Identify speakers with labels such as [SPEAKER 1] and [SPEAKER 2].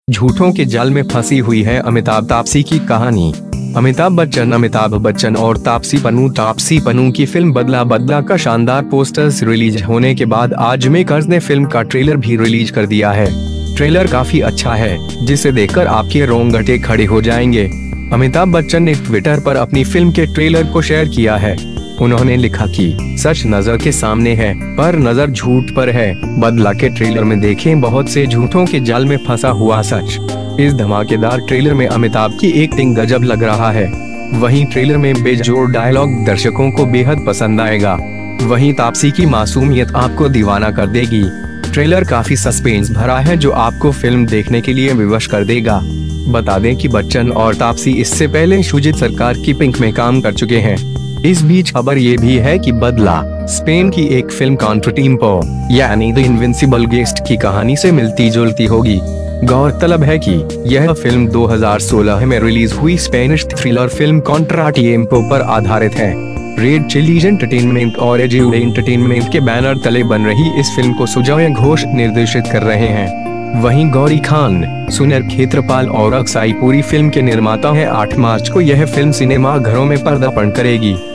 [SPEAKER 1] झूठों के जाल में फंसी हुई है अमिताभ तापसी की कहानी। अमिताभ बच्चन और तापसी पन्नू की फिल्म बदला बदला का शानदार पोस्टर्स रिलीज होने के बाद आज मेकर्स ने फिल्म का ट्रेलर भी रिलीज कर दिया है। ट्रेलर काफी अच्छा है, जिसे देखकर आपके रोंगटे खड़े हो जाएंगे। अमिताभ बच्चन ने ट्विटर पर अपनी फिल्म के ट्रेलर को शेयर किया है। उन्होंने लिखा कि सच नजर के सामने है, पर नजर झूठ पर है। बदला के ट्रेलर में देखें बहुत से झूठों के जाल में फंसा हुआ सच। इस धमाकेदार ट्रेलर में अमिताभ की एक्टिंग गजब लग रहा है। वहीं ट्रेलर में बेजोड़ डायलॉग दर्शकों को बेहद पसंद आएगा। वहीं तापसी की मासूमियत आपको दीवाना कर देगी। ट्रेलर काफी सस्पेंस भरा है, जो आपको फिल्म देखने के लिए विवश कर देगा। बता दें कि बच्चन और तापसी इससे पहले शुजित सरकार की पिंक में काम कर चुके हैं। इस बीच खबर ये भी है कि बदला स्पेन की एक फिल्म कॉन्ट्रैटिम्पो यानी द इनविंसिबल गेस्ट की कहानी से मिलती जुलती होगी। गौरतलब है कि यह फिल्म 2016 में रिलीज हुई स्पेनिश थ्रिलर फिल्म कॉन्ट्रैटिम्पो पर आधारित है। रेड चिलीज एंटरटेनमेंट और एजियो एंटरटेनमेंट के बैनर तले बन रही इस फिल्म को सुजय घोष निर्देशित कर रहे हैं। वहीं गौरी खान, सुनील खेत्रपाल और अक्षय पुरी फिल्म के निर्माता हैं। 8 मार्च को यह फिल्म सिनेमा घरों में पदार्पण करेगी।